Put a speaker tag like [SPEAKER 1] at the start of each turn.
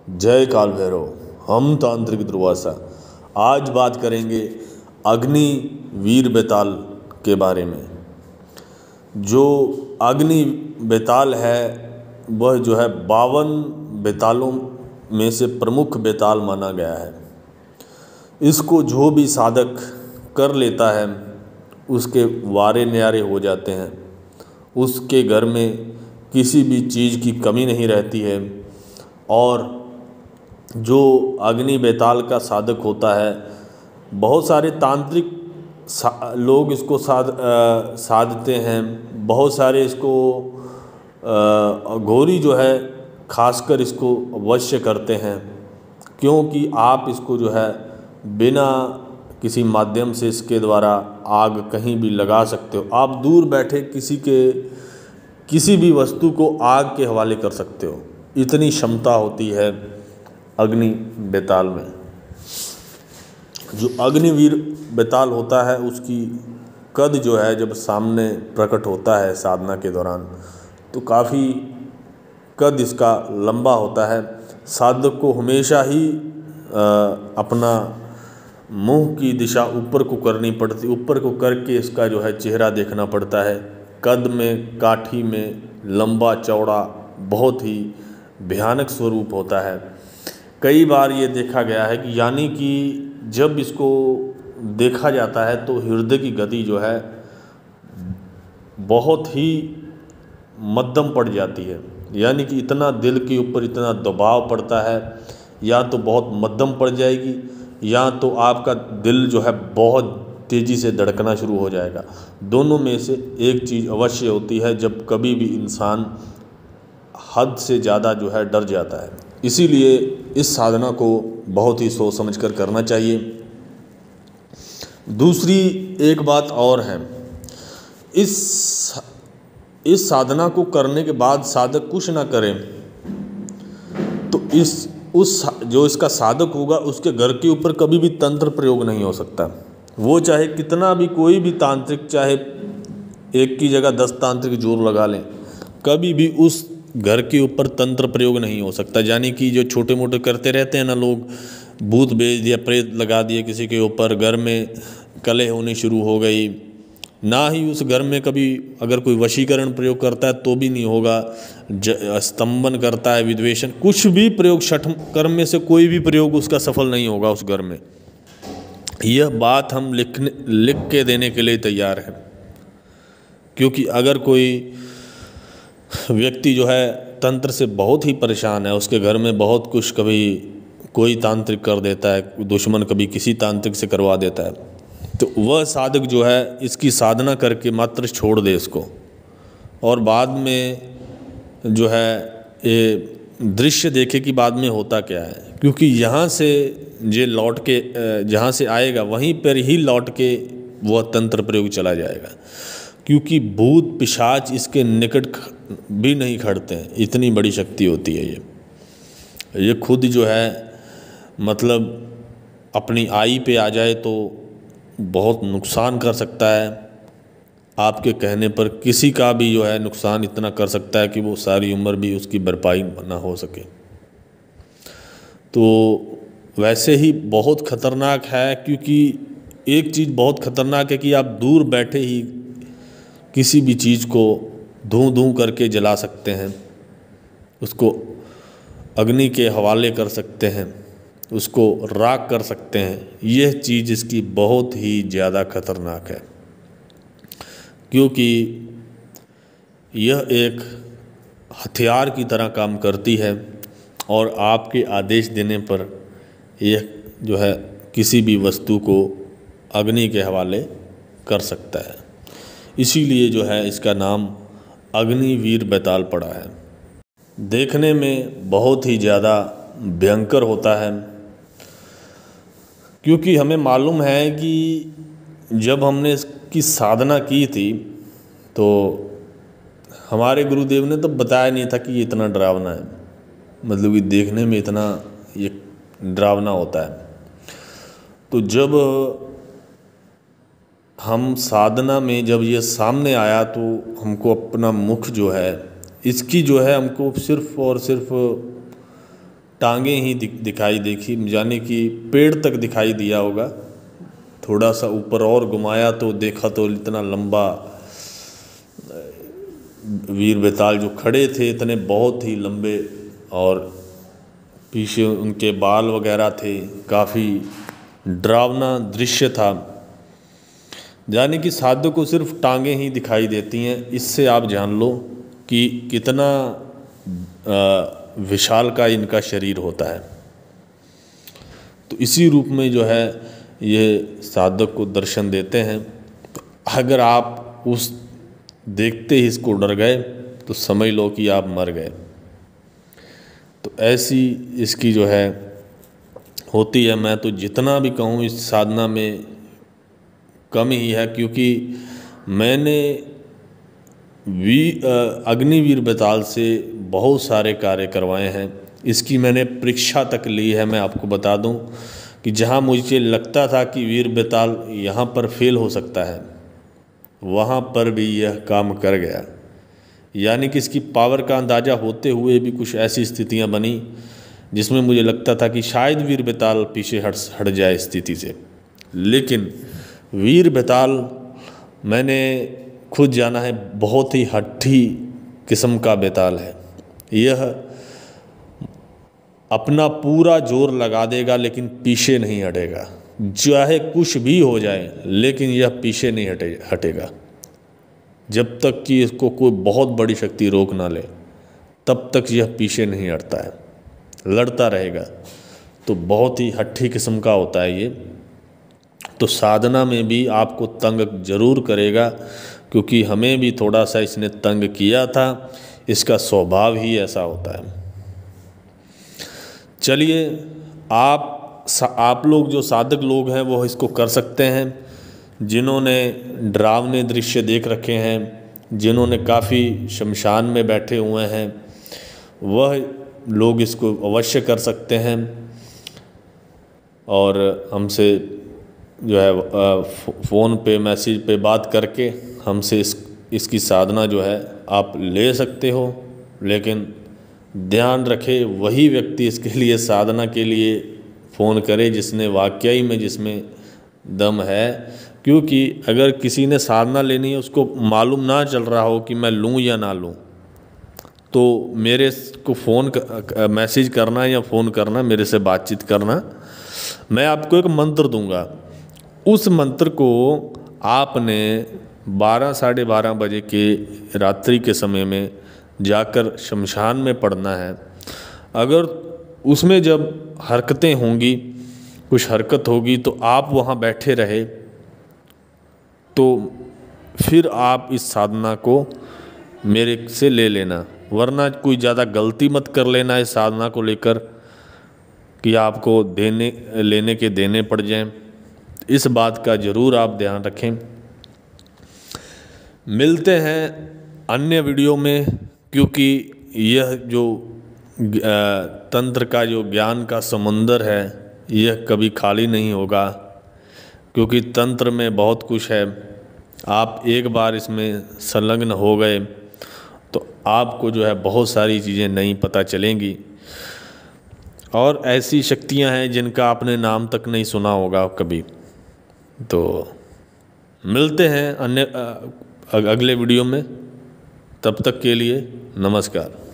[SPEAKER 1] जय काल भैरव। हम तांत्रिक दुर्वासा आज बात करेंगे अग्नि वीर बेताल के बारे में। जो अग्नि बेताल है वह जो है 52 बेतालों में से प्रमुख बेताल माना गया है। इसको जो भी साधक कर लेता है उसके वारे न्यारे हो जाते हैं, उसके घर में किसी भी चीज़ की कमी नहीं रहती है। और जो अग्नि बेताल का साधक होता है, बहुत सारे तांत्रिक लोग इसको साधते हैं, बहुत सारे इसको घोरी जो है खासकर इसको अवश्य करते हैं, क्योंकि आप इसको जो है बिना किसी माध्यम से इसके द्वारा आग कहीं भी लगा सकते हो। आप दूर बैठे किसी भी वस्तु को आग के हवाले कर सकते हो, इतनी क्षमता होती है अग्नि बेताल में। जो अग्निवीर बेताल होता है उसकी कद जो है जब सामने प्रकट होता है साधना के दौरान तो काफ़ी कद इसका लंबा होता है। साधक को हमेशा ही अपना मुंह की दिशा ऊपर को करनी पड़ती, ऊपर को करके इसका जो है चेहरा देखना पड़ता है। कद में, काठी में लंबा चौड़ा बहुत ही भयानक स्वरूप होता है। कई बार ये देखा गया है कि यानी कि जब इसको देखा जाता है तो हृदय की गति जो है बहुत ही मध्यम पड़ जाती है, यानी कि इतना दिल के ऊपर इतना दबाव पड़ता है, या तो बहुत मध्यम पड़ जाएगी या तो आपका दिल जो है बहुत तेज़ी से धड़कना शुरू हो जाएगा। दोनों में से एक चीज़ अवश्य होती है जब कभी भी इंसान हद से ज़्यादा जो है डर जाता है। इसीलिए इस साधना को बहुत ही सोच समझ कर करना चाहिए। दूसरी एक बात और है, इस साधना को करने के बाद साधक कुछ ना करे तो जो इसका साधक होगा उसके घर के ऊपर कभी भी तंत्र प्रयोग नहीं हो सकता। वो चाहे कितना भी कोई भी तांत्रिक, चाहे एक की जगह 10 तांत्रिक जोर लगा लें, कभी भी उस घर के ऊपर तंत्र प्रयोग नहीं हो सकता। यानी कि जो छोटे मोटे करते रहते हैं ना लोग, भूत भेज दिया, प्रेत लगा दिए किसी के ऊपर, घर में कलह होनी शुरू हो गई, ना ही उस घर में कभी अगर कोई वशीकरण प्रयोग करता है तो भी नहीं होगा, स्तंभन करता है, विद्वेषण, कुछ भी प्रयोग, छठ कर्म में से कोई भी प्रयोग उसका सफल नहीं होगा उस घर में। यह बात हम लिख के देने के लिए तैयार हैं, क्योंकि अगर कोई व्यक्ति जो है तंत्र से बहुत ही परेशान है, उसके घर में बहुत कुछ, कभी कोई तांत्रिक कर देता है, दुश्मन कभी किसी तांत्रिक से करवा देता है, तो वह साधक जो है इसकी साधना करके मात्र छोड़ दे इसको, और बाद में जो है ये दृश्य देखे कि बाद में होता क्या है। क्योंकि यहाँ से ये लौट के जहाँ से आएगा वहीं पर ही लौट के वह तंत्र प्रयोग चला जाएगा, क्योंकि भूत पिशाच इसके निकट भी नहीं खड़ते हैं, इतनी बड़ी शक्ति होती है ये खुद जो है मतलब अपनी आई पे आ जाए तो बहुत नुकसान कर सकता है। आपके कहने पर किसी का भी जो है नुकसान इतना कर सकता है कि वो सारी उम्र भी उसकी भरपाई ना हो सके। तो वैसे ही बहुत ख़तरनाक है, क्योंकि एक चीज़ बहुत ख़तरनाक है कि आप दूर बैठे ही किसी भी चीज़ को धूं धूं करके जला सकते हैं, उसको अग्नि के हवाले कर सकते हैं, उसको राख कर सकते हैं। यह चीज़ इसकी बहुत ही ज़्यादा खतरनाक है, क्योंकि यह एक हथियार की तरह काम करती है और आपके आदेश देने पर यह जो है किसी भी वस्तु को अग्नि के हवाले कर सकता है। इसीलिए जो है इसका नाम अग्निवीर बेताल पड़ा है। देखने में बहुत ही ज़्यादा भयंकर होता है, क्योंकि हमें मालूम है कि जब हमने इसकी साधना की थी तो हमारे गुरुदेव ने तो बताया नहीं था कि ये इतना डरावना है, मतलब कि देखने में इतना ये डरावना होता है। तो जब हम साधना में जब ये सामने आया तो हमको अपना मुख जो है इसकी जो है हमको सिर्फ़ और सिर्फ टांगें ही दिखाई देखी, यानी कि पेड़ तक दिखाई दिया होगा। थोड़ा सा ऊपर और घुमाया तो देखा तो इतना लंबा वीर बेताल जो खड़े थे इतने बहुत ही लंबे, और पीछे उनके बाल वगैरह थे। काफ़ी डरावना दृश्य था। यानी कि साधक को सिर्फ टांगें ही दिखाई देती हैं। इससे आप जान लो कि कितना विशाल का इनका शरीर होता है। तो इसी रूप में जो है ये साधक को दर्शन देते हैं। तो अगर आप उस देखते ही इसको डर गए तो समझ लो कि आप मर गए। तो ऐसी इसकी जो है होती है। मैं तो जितना भी कहूँ इस साधना में कम ही है, क्योंकि मैंने अग्निवीर बेताल से बहुत सारे कार्य करवाए हैं। इसकी मैंने परीक्षा तक ली है। मैं आपको बता दूं कि जहां मुझे लगता था कि वीर बेताल यहाँ पर फेल हो सकता है, वहाँ पर भी यह काम कर गया। यानी कि इसकी पावर का अंदाज़ा होते हुए भी कुछ ऐसी स्थितियाँ बनी जिसमें मुझे लगता था कि शायद वीर बेताल पीछे हट जाए स्थिति से। लेकिन वीर बेताल मैंने खुद जाना है, बहुत ही हट्ठी किस्म का बेताल है। यह अपना पूरा जोर लगा देगा लेकिन पीछे नहीं हटेगा। चाहे कुछ भी हो जाए लेकिन यह पीछे नहीं हटेगा। जब तक कि इसको कोई बहुत बड़ी शक्ति रोक ना ले तब तक यह पीछे नहीं हटता है, लड़ता रहेगा। तो बहुत ही हट्ठी किस्म का होता है ये। तो साधना में भी आपको तंग जरूर करेगा, क्योंकि हमें भी थोड़ा सा इसने तंग किया था। इसका स्वभाव ही ऐसा होता है। चलिए, आप लोग जो साधक लोग हैं वो इसको कर सकते हैं। जिन्होंने डरावने दृश्य देख रखे हैं, जिन्होंने काफ़ी शमशान में बैठे हुए हैं, वह लोग इसको अवश्य कर सकते हैं। और हमसे जो है फ़ोन पे मैसेज पे बात करके हमसे इसकी साधना जो है आप ले सकते हो। लेकिन ध्यान रखें, वही व्यक्ति इसके लिए साधना के लिए फ़ोन करे जिसने वाकई में जिसमें दम है। क्योंकि अगर किसी ने साधना लेनी है, उसको मालूम ना चल रहा हो कि मैं लूँ या ना लूँ, तो मेरे को मैसेज करना या फ़ोन करना, मेरे से बातचीत करना। मैं आपको एक मंत्र दूंगा। उस मंत्र को आपने 12 साढ़े 12 बजे के रात्रि के समय में जाकर शमशान में पढ़ना है। अगर उसमें जब हरकतें होंगी, कुछ हरकत होगी, तो आप वहाँ बैठे रहे, तो फिर आप इस साधना को मेरे से ले लेना। वरना कोई ज़्यादा गलती मत कर लेना इस साधना को लेकर कि आपको लेने के देने पड़ जाएं। इस बात का ज़रूर आप ध्यान रखें। मिलते हैं अन्य वीडियो में, क्योंकि यह जो तंत्र का जो ज्ञान का समुंदर है यह कभी खाली नहीं होगा, क्योंकि तंत्र में बहुत कुछ है। आप एक बार इसमें संलग्न हो गए तो आपको जो है बहुत सारी चीज़ें नई पता चलेंगी, और ऐसी शक्तियां हैं जिनका आपने नाम तक नहीं सुना होगा कभी। तो मिलते हैं अगले वीडियो में। तब तक के लिए नमस्कार।